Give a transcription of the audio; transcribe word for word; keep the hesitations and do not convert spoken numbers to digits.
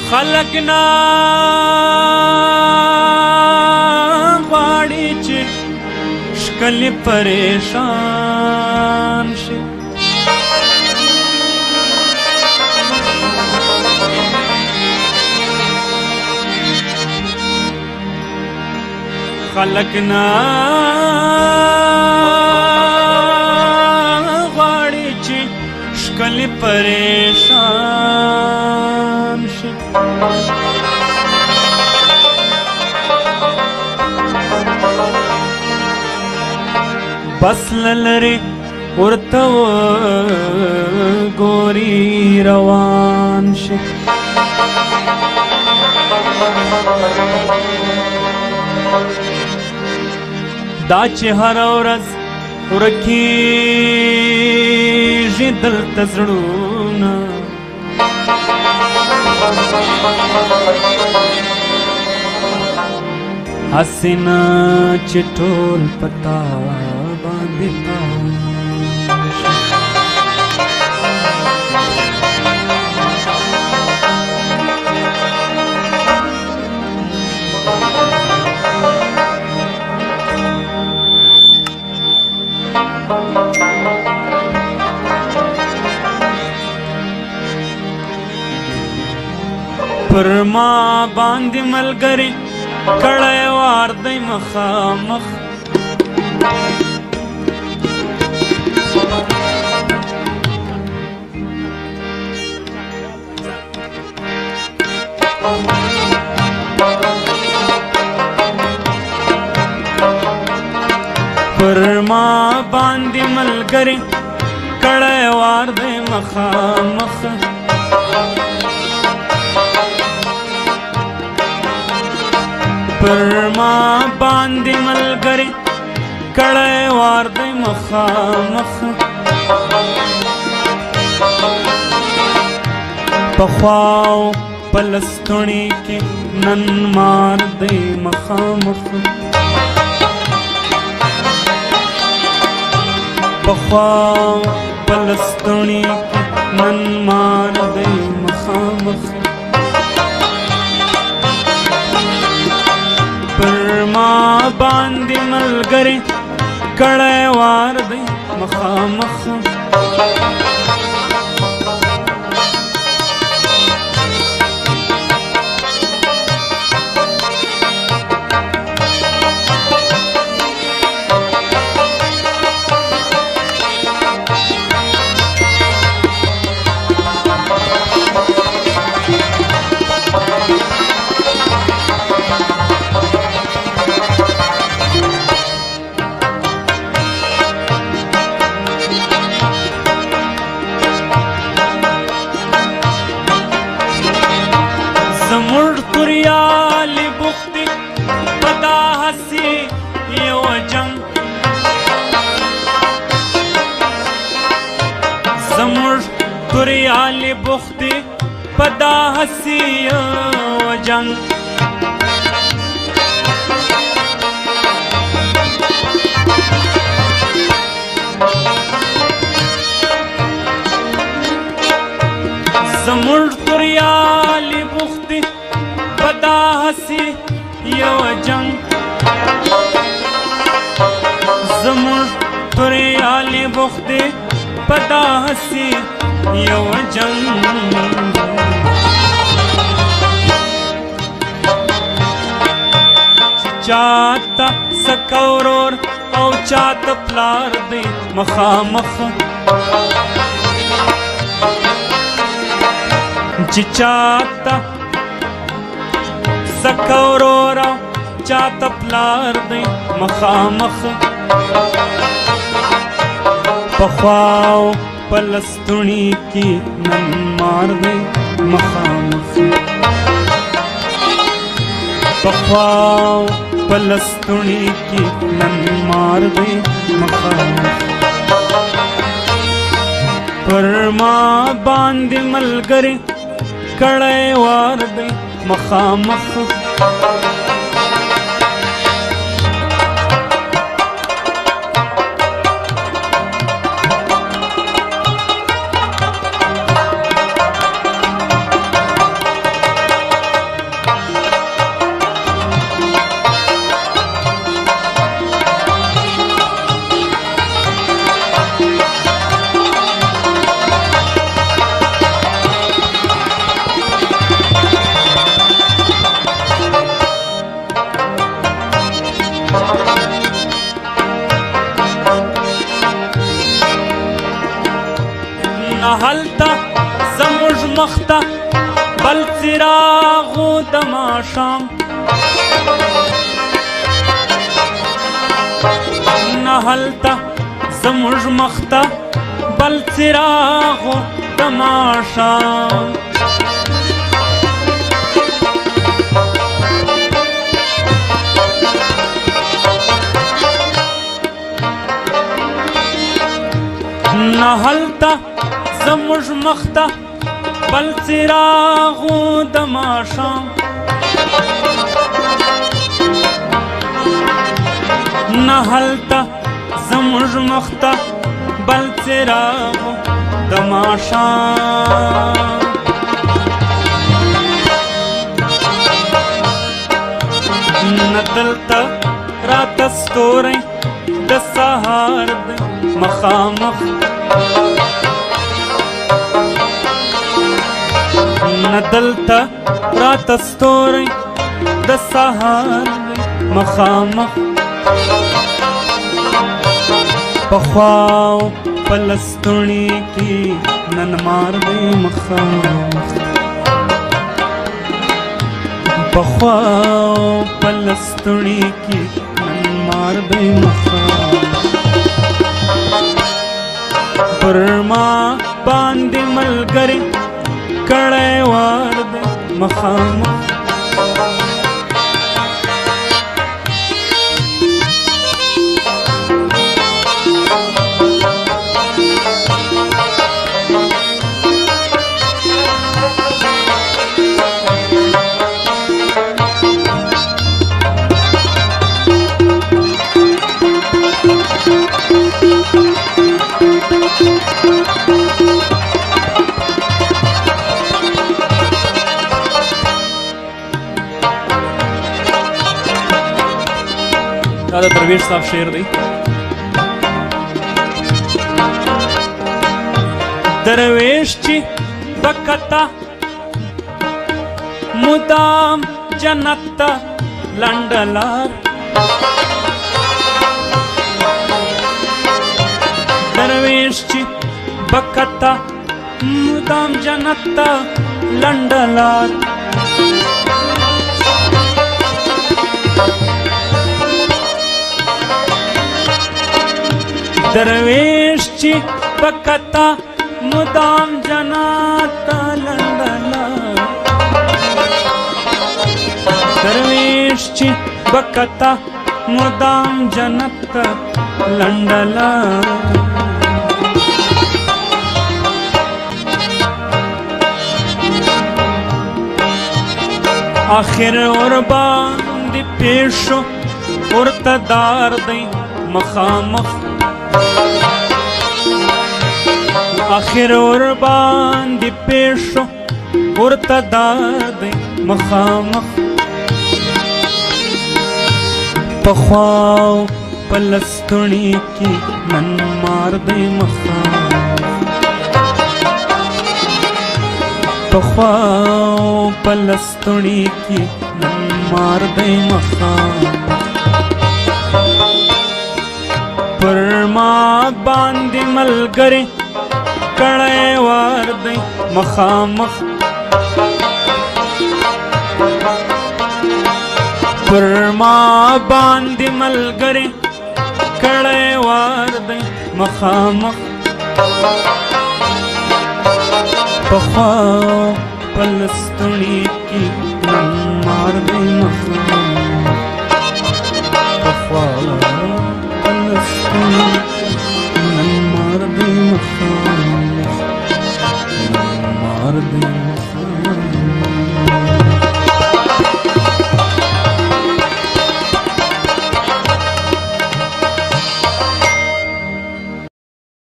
خلق نا غواړي چې شکل پریشان شي خلق نا غواړي چې شکل پریشان شي بس للري ورته ګوري روان شي دا چې هر ورځ ورکیږي دلته زړونه هسې نه چې ټول پتا باندې تاو پر ما باندې ملګری کړی وار دی مخامخ پر ما باندې ملګری کړی وار دی مخامخ پر ما باندې ملګری کړی وار دی مخامخ پخواو په لستوڼي کې نن مار دی مخامخ پخواو په لستوڼي کې نن مار دی مخامخ پر ما باندې ملګری کړی وار دی مخامخ زموږ توریالې بوختې په دا هسې یو جنګ زموږ توریالې بوختې په دا هسې یو جنګ زموږ توریالې بوختې په دا هسې یو جنګ زموږ توریالې بوختې په دا هسې یو جنګ چاته سکه ورور او چاته پلار دی مخامخ چې چاته سکه ورور او چاته پلار دی مخامخ پخواو په لستوڼي کې نن مار دی مخامخ پخواو په لستوڼي کې نن مار دی مخامخ پر ما باندې ملګری کړی وار دی مخامخ نهلتا زموږ مخته بل څراغو د ماښام نهلتا زموږ مخته بل څراغو د ماښام نهلتا زموږ مخته بل څراغو د ماښام نهلتا زموږ مخته بل څراغو د ماښام نه دلته راته ستوری د سهار دی مخامخ نه دلته راته ستوری د سهار دی مخامخ پخواو په لستوڼي کې نن مار دی مخامخ پخواو په لستوڼي کې نن مار دی مخامخ پر ما باندې ملګری کړی وار دی مخامخ دا د درویش صاحب شعر دی درویش چې بکتا مدام جنت ته لنډه لار درویش چې بکتا مدام جنت ته لنډه لار درویش چې بکتا مدام جنت ته لنډه لار درویش چې بکتا مدام جنت ته لنډه لار آخر اور باندې پیش شو ورته دار دی مخامخ آخر اور باندې پیش شو ورته دار دی مخامخ پخواو په لستوڼي کې نن مار دی مخامخ پخواو په لستوڼي کې نن مار دی مخامخ پر ما باندې ملګری کړی وار دی مخامخ پر ما باندې ملګری کړی وار دی مخامخ پخواو په لستوڼي کې نن مار دی مخامخ پخواو په لستوڼي